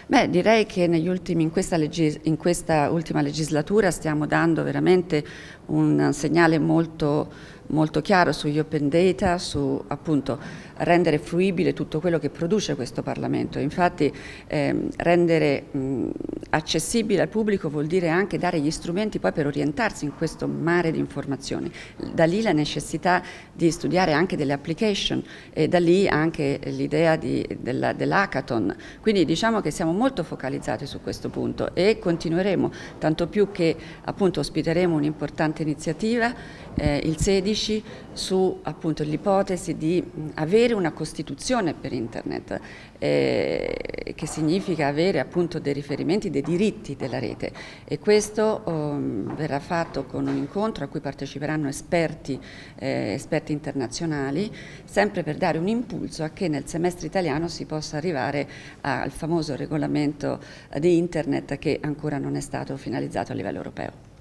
Beh, direi che in questa ultima legislatura stiamo dando veramente un segnale molto chiaro sugli open data, su appunto rendere fruibile tutto quello che produce questo Parlamento. Infatti rendere accessibile al pubblico vuol dire anche dare gli strumenti poi per orientarsi in questo mare di informazioni. Da lì la necessità di studiare anche delle application e da lì anche l'idea dell'hackathon. Quindi diciamo che siamo molto focalizzati su questo punto e continueremo, tanto più che appunto ospiteremo un'importante iniziativa il 16 su appunto l'ipotesi di avere una Costituzione per Internet, che significa avere appunto dei riferimenti, dei diritti della rete, e questo verrà fatto con un incontro a cui parteciperanno esperti internazionali, sempre per dare un impulso a che nel semestre italiano si possa arrivare al famoso regolamento di Internet che ancora non è stato finalizzato a livello europeo.